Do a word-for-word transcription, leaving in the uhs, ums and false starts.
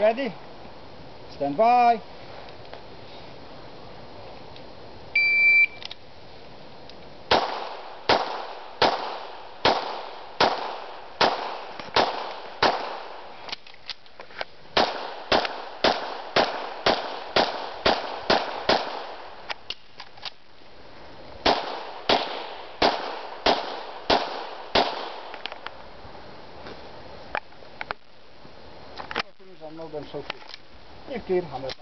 Ready? Stand by. Dan zo goed. Een keer gaan we